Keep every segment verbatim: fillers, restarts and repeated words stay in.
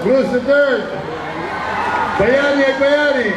Cruz the third. Bayani at Bayani.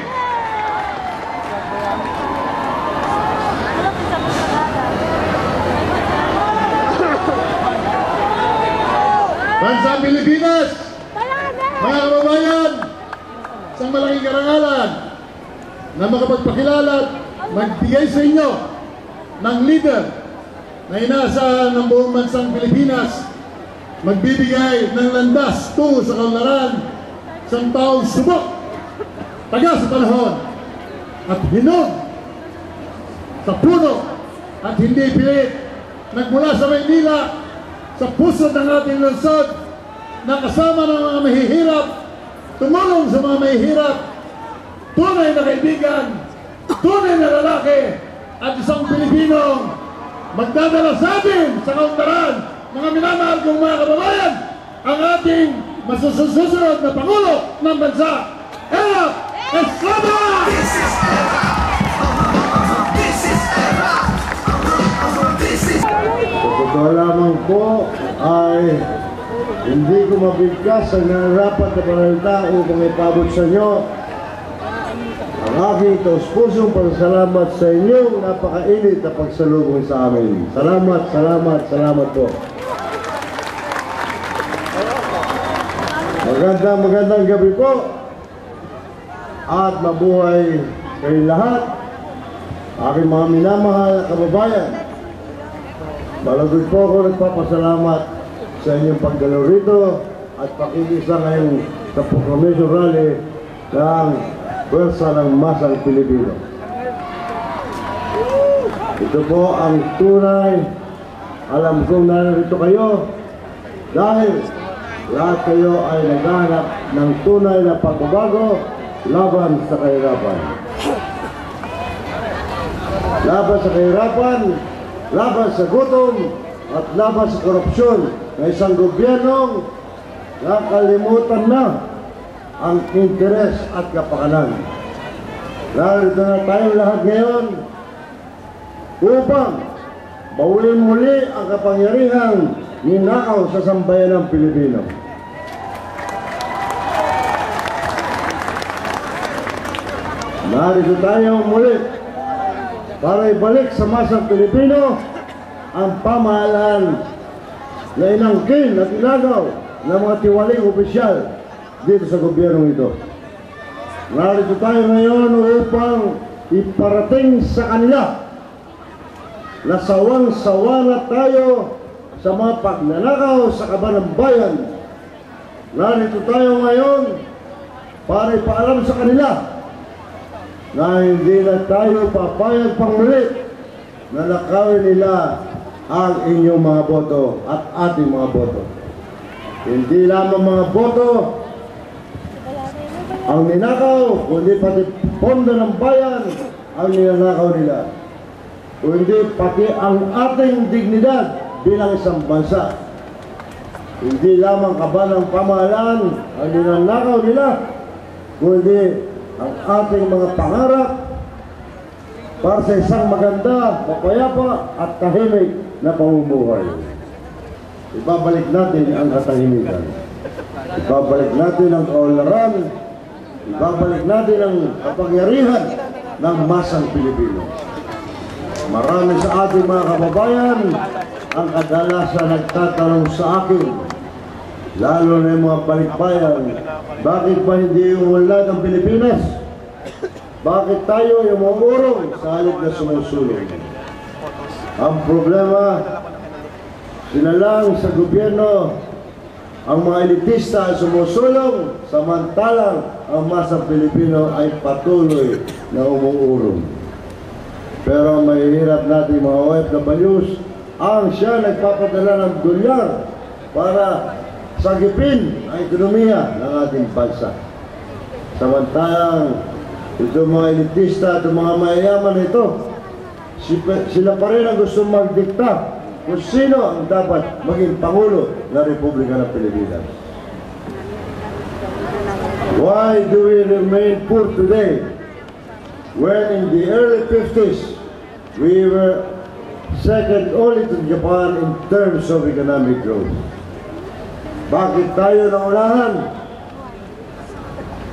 Masang Pilipinas. Mga kababayan, isang malaking karangalan na makapagpakilala at magbigay sa inyo ng leader na inaasahan ng buong bansang Pilipinas, magbibigay ng landas tungo sa kaunlaran, isang taong subok, taga sa panahon, at hinog sa puno at hindi pilit, nagmula sa Maynila, sa puso ng ating lungsod, na kasama ng mga mahihirap, tumulong sa mga mahihirap, tunay na kaibigan, tunay na lalaki, at isang Pilipinong magdadala sa atin sa kaunlaran. Mga minamahal kong mga kababayan, ang ating masusunod na Pangulo ng bansa, Era Estrada! This is Era! This is Era! This is Era! Totoo lamang po ay hindi ko mabigkas ang nararapat na panalita upang ipabot sa inyo ang aking taus-pusong pasasalamat sa inyong napakainit na pagsalubong sa amin. Salamat, salamat, salamat po. Magandang magandang gabi po at mabuhay kayong lahat, aking mga minamahal na kababayan. Malagod po ako nagpapasalamat sa inyong pagdalaw rito at pakikisa ngayon sa proclamation rally ng Pwersa ng Masang Pilipino. Ito po ang tunay, alam kong narito kayo dahil lahat kayo ay naghahanap ng tunay na pagbabago laban sa kahirapan. Laban sa kahirapan, laban sa gutom, at laban sa korupsyon na isang gobyernong nakalimutan na ang interes at kapakanan. Narito na tayo lahat ngayon upang bawiin muli ang kapangyarihang ninakaw sa sambayan ng Pilipino. Narito tayo muli para ibalik sa masang Pilipino ang pamahalaan na inangkin at inagaw ng mga tiwaling opisyal dito sa gobyernong ito. Narito tayo ngayon upang iparating sa kanila na sawang-sawa na tayo sa mga pagnanakaw sa kaban ng bayan. Narito tayo ngayon para ipaalam sa kanila na hindi na tayo papayag pang muli na nakawin nila ang inyong mga boto at ating mga boto. Hindi lamang mga boto ang ninakaw, kundi pati pondo ng bayan ang ninakaw nila. Kundi pati ang ating dignidad bilang isang bansa. Hindi lamang kaban ng pamahalaan ang ninakaw nila, kundi ang ating mga pangarap para sa isang maganda, mapayapa at tahimik na pamumuhay. Ibabalik natin ang katahimikan. Ibabalik natin ang kaunlaran. Ibabalik natin ang kapangyarihan ng Masang Pilipino. Marami sa ating mga kababayan ang kadalasan nagtatanong sa akin, lalo na yung mga balikbayan, bakit ba hindi umunlad ang Pilipinas? Bakit tayo yung umurong sa halip na sumusulong? Ang problema, sila lang sa gobyerno, ang mga elitista ay sumusulong, samantalang ang Masang Pilipino ay patuloy na umuurong. Pero ang mahihirap natin mga O F W s, ang siya nagpapadala ng dolyar para sagipin ang ekonomiya ng ating bansa. Samantalang ito mga elitista at mga mayayaman ito, sila pa rin ang gusto magdikta kung sino ang dapat maging Pangulo ng Republika ng Pilipinas. Why do we remain poor today when in the early fifties we were second only to Japan in terms of economic growth? Bakit tayo naunahan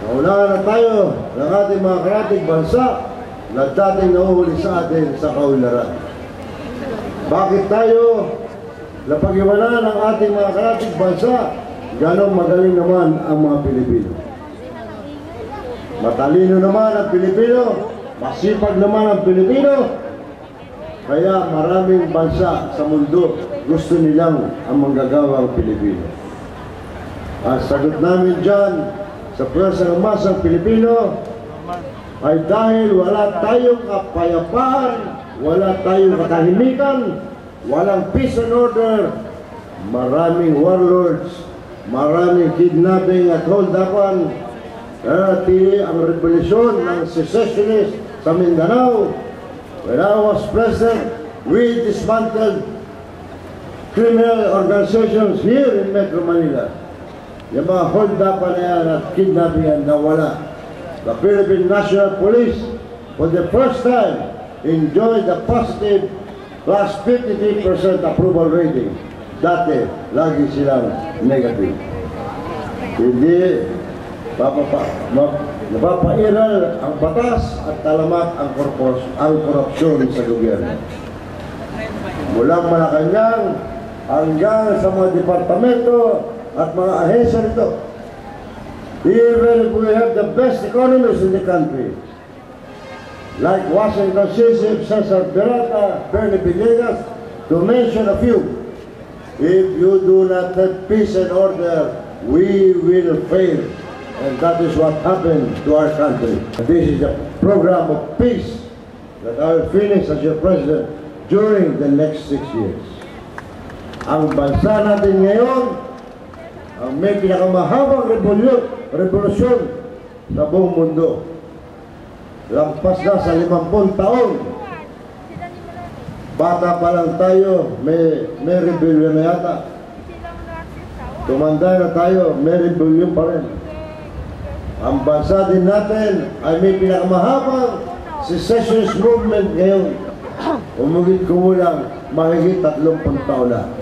Naunahan na tayo ng ating mga karatig bansa na dating nauhuli sa atin sa kaunlaran. Bakit tayo napag-iwanan ng ating mga karatig bansa? Ganong magaling naman ang mga Pilipino. Matalino naman ang Pilipino, masipag naman ang Pilipino, kaya maraming bansa sa mundo gusto nilang ang manggagawang Pilipino. Ang sagot namin dyan sa Pwersa ng Masang Pilipino ay dahil wala tayong kapayapaan, wala tayong katahimikan, walang peace and order, maraming warlords, maraming kidnapping at hold-upan, natili ang revolusyon ng secessionist sa Mindanao. When I was president, we dismantled criminal organizations here in Metro Manila. Yung mga hold-upan na yan at kidnapping yan nawala. The Philippine National Police, for the first time, enjoyed a positive plus fifty-three percent approval rating. Dati, lagi silang negative. Hindi Napapa, napapairal ang batas at talamak ang, korpos, ang korupsyon sa gobyerno. Mulang Malacanang hanggang sa mga departamento at mga ahensya nito. Even if we have the best economists in the country, like Washington City, Cesar Berata, Bernie Villegas, to mention a few, if you do not have peace and order, we will fail. And that is what happened to our country. This is a program of peace that I will finish as your president during the next six years. Ang bansa natin ngayon, ang may pinakamahabang revolusyon sa buong mundo. Lampas na sa limampung taon. Bata pa lang tayo, may, may rebellion na yata. Tumanda na tayo, may rebellion pa rin. Ang bansa din natin ay may pinakamahabang secessionist movement ngayon. Umugit kumulang mahigit tatlumpung taon na.